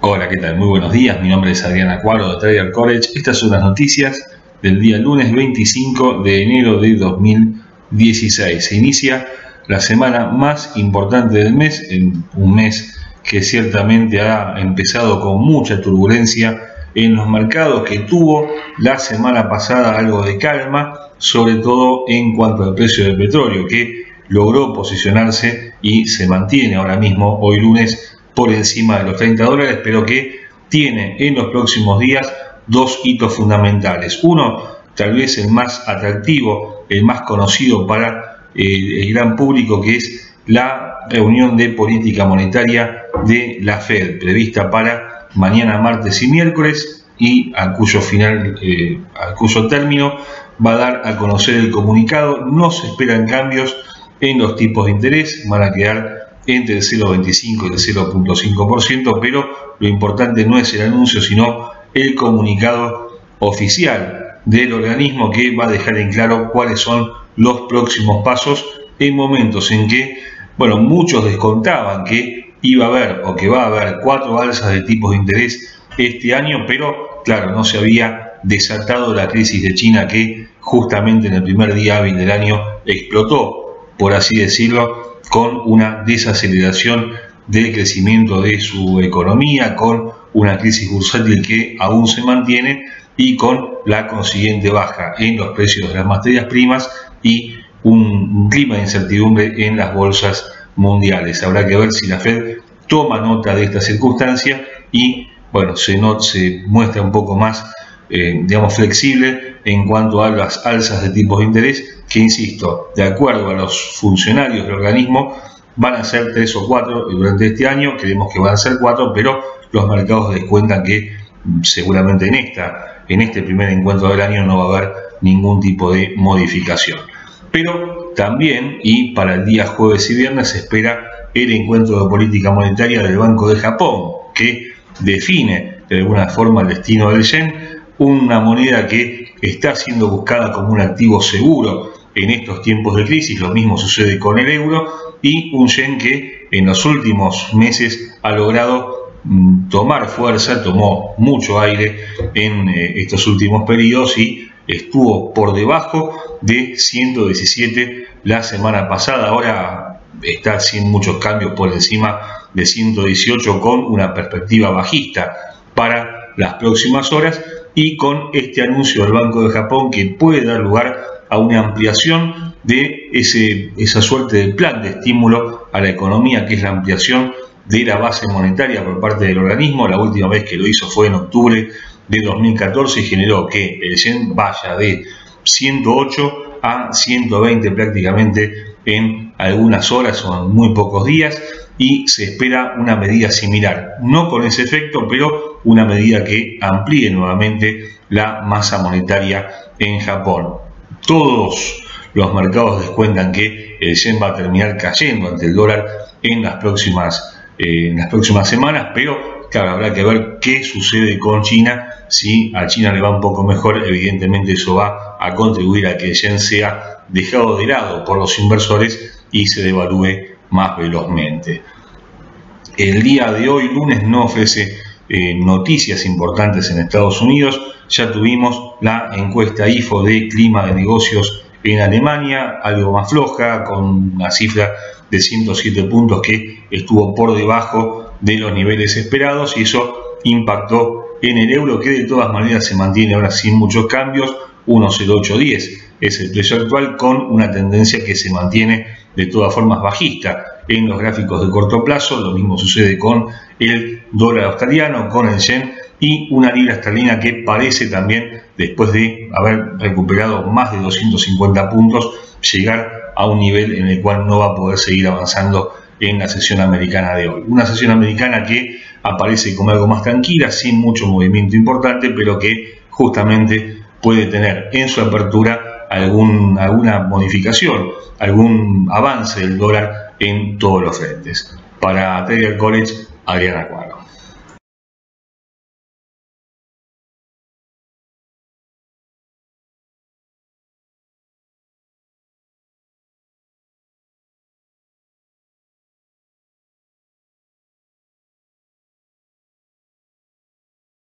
Hola, ¿qué tal? Muy buenos días. Mi nombre es Adrián Acuaro de Trader College. Estas son las noticias del día lunes 25 de enero de 2016. Se inicia la semana más importante del mes, en un mes que ciertamente ha empezado con mucha turbulencia en los mercados, que tuvo la semana pasada algo de calma, sobre todo en cuanto al precio del petróleo, que logró posicionarse y se mantiene ahora mismo, hoy lunes, por encima de los $30, pero que tiene en los próximos días dos hitos fundamentales. Uno, tal vez el más atractivo, el más conocido para el gran público, que es la reunión de política monetaria de la Fed, prevista para mañana, martes y miércoles, y a cuyo término va a dar a conocer el comunicado. No se esperan cambios en los tipos de interés, van a quedar entre el 0,25 y el 0,5%, pero lo importante no es el anuncio, sino el comunicado oficial del organismo, que va a dejar en claro cuáles son los próximos pasos en momentos en que, bueno, muchos descontaban que iba a haber o que va a haber 4 alzas de tipos de interés este año, pero claro, no se había desatado la crisis de China, que justamente en el primer día hábil del año explotó, por así decirlo, con una desaceleración del crecimiento de su economía, con una crisis bursátil que aún se mantiene y con la consiguiente baja en los precios de las materias primas y un clima de incertidumbre en las bolsas mundiales. Habrá que ver si la Fed toma nota de esta circunstancia y, bueno, se muestra un poco más, flexible en cuanto a las alzas de tipos de interés, que, insisto, de acuerdo a los funcionarios del organismo, van a ser 3 o 4 durante este año. Creemos que van a ser 4, pero los mercados descuentan que seguramente en este primer encuentro del año no va a haber ningún tipo de modificación. Pero también, y para el día jueves y viernes, se espera el encuentro de política monetaria del Banco de Japón, que define de alguna forma el destino del yen, una moneda que está siendo buscada como un activo seguro en estos tiempos de crisis. Lo mismo sucede con el euro, y un yen que en los últimos meses ha logrado tomar fuerza, tomó mucho aire en estos últimos periodos y estuvo por debajo de 117 la semana pasada. Ahora está sin muchos cambios por encima de 118, con una perspectiva bajista para las próximas horas, y con este anuncio del Banco de Japón que puede dar lugar a una ampliación de esa suerte de plan de estímulo a la economía, que es la ampliación de la base monetaria por parte del organismo. La última vez que lo hizo fue en octubre de 2014 y generó que el yen vaya de 108 a 120 prácticamente en algunas horas o en muy pocos días, y se espera una medida similar, no con ese efecto, pero una medida que amplíe nuevamente la masa monetaria en Japón. Todos los mercados descuentan que el yen va a terminar cayendo ante el dólar en las próximas semanas, pero claro, habrá que ver qué sucede con China. Si a China le va un poco mejor, evidentemente eso va a contribuir a que el yen sea dejado de lado por los inversores y se devalúe más velozmente. El día de hoy, lunes, no ofrece noticias importantes en Estados Unidos. Ya tuvimos la encuesta IFO de clima de negocios en Alemania, algo más floja, con una cifra de 107 puntos que estuvo por debajo de los niveles esperados, y eso impactó en el euro, que de todas maneras se mantiene ahora sin muchos cambios. 1,0810 es el precio actual, con una tendencia que se mantiene de todas formas bajista en los gráficos de corto plazo. Lo mismo sucede con el dólar australiano, con el yen, y una libra esterlina que parece también, después de haber recuperado más de 250 puntos, llegar a un nivel en el cual no va a poder seguir avanzando en la sesión americana de hoy. Una sesión americana que aparece como algo más tranquila, sin mucho movimiento importante, pero que justamente puede tener en su apertura alguna modificación, algún avance del dólar en todos los frentes. Para Trader College, Adrián Acuaro.